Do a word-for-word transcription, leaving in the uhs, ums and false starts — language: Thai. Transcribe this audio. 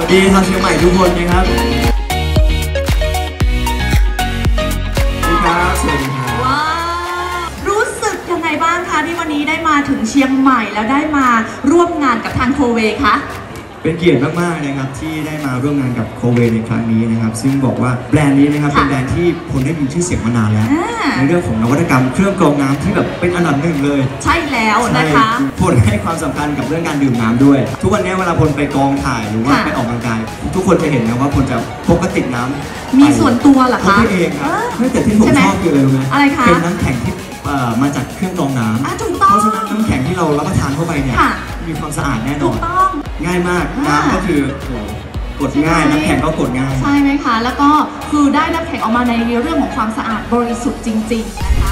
ดีชาวเชียงใหม่ทุกคนนะครับครับสวัสดีครับว้าวรู้สึกยังไงบ้างคะที่วันนี้ได้มาถึงเชียงใหม่แล้วได้มาร่วมงานกับทางโคเวคะเป็นเกียรติมากๆนะครับที่ได้มาร่วมงานกับโคเวในครั้งนี้นะครับซึ่งบอกว่าแบรนด์นี้นะครับเป็นแบรนด์ที่คนได้มีชื่อเสียงมานานแล้วในเรื่องของนวัตกรรมเครื่องกรองน้ำที่แบบเป็นอันดับหนึ่งเลยใช่แล้วนะคะพลให้ความสำคัญกับเรื่องการดื่มน้ำด้วยทุกวันนี้เวลาพลไปกองถ่ายหรือว่าไปออกกำลังกายทุกคนจะเห็นนะว่าพลจะพกกระติกน้ำมีส่วนตัวเหรอคะพกเองครับแต่ที่ผมชอบคืออะไรรู้ไหมอะไรคะเป็นน้ำแข็งที่มาจากเครื่องกรองน้ำเพราะฉะนั้นน้ำแข็งที่เรารับประทานเข้าไปเนี่ยมีความสะอาดแน่นอนง่ายมากน้ำก็คือกดง่ายน้ำแข็งก็กดง่ายใช่ไหมคะแล้วก็คือได้น้ำแข็งออกมาในเรื่องของความสะอาดบริสุทธิ์จริงๆนะคะ